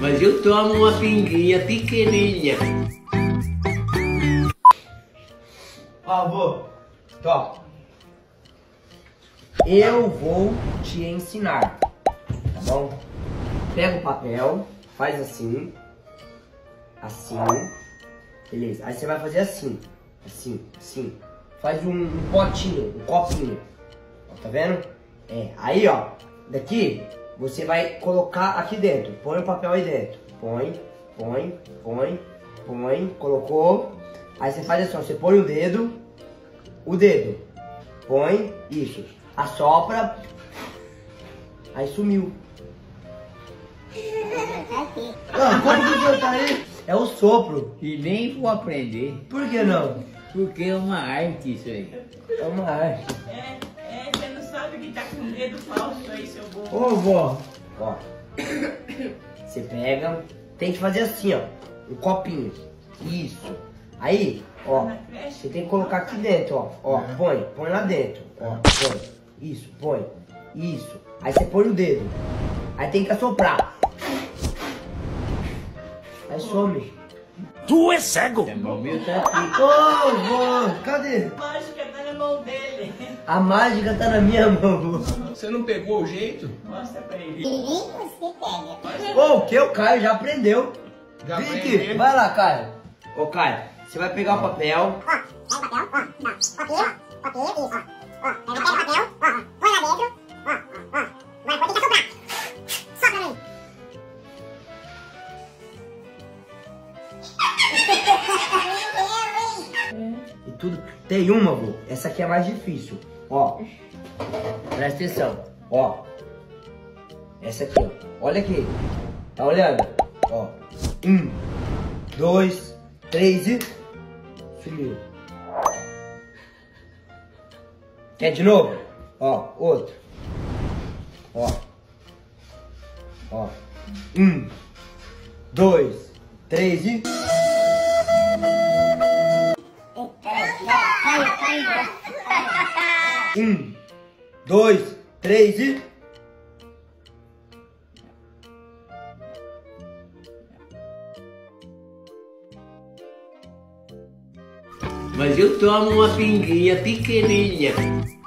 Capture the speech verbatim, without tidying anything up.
Mas eu tomo uma pinguinha pequenininha. Ó, vô, top. Eu vou te ensinar, tá bom? Pega o papel, faz assim, assim, beleza. Aí você vai fazer assim, assim, assim. Faz um, um potinho, um copinho, ó, tá vendo? É, aí ó, daqui você vai colocar aqui dentro, põe o papel aí dentro, põe, põe, põe, põe, colocou. Aí você faz assim, ó, você põe o dedo, o dedo, põe, isso, assopra, aí sumiu. Ah, como que você tá aí? É o sopro. E nem vou aprender. Por que não? Porque é uma arte isso aí. É uma arte. É, é, você não sabe que tá com o dedo falso aí, seu burro. Ô, vó. Ó. Você pega, tem que fazer assim, ó. Um copinho. Isso. Aí, ó. Você tem que colocar aqui dentro, ó. Ó, põe. Põe lá dentro. Ó, põe. Isso, põe. Isso. Aí você põe o dedo. Aí tem que assoprar. Aí some. Tu é cego! O meu tá aqui. Ô, vó, cadê? A mágica tá na mão dele. A mágica tá na minha mão. Você não pegou o jeito? Mostra pra ele. Ô, o que o Caio já aprendeu. Já Vem aqui, aprendeu? vai lá, Caio. Ô, Caio, você vai pegar o papel. Ó, pega o papel, ó, não, copinho, copinho, isso, ó. Ó, pega o papel, ó, ó, põe lá dentro, ó, ó, ó. Vai, vou ter que assoprar. Sopra pra mim. E tudo. Tem uma, vô. Essa aqui é mais difícil. Ó. Presta atenção. Ó. Essa aqui, ó. Olha aqui. Tá olhando? Ó. Um, dois, três e... Sumiu. Quer de novo? Ó, outro. Ó. Ó. Um, dois, três e... Um, dois, três e... Mas eu tomo uma pinguinha pequenininha.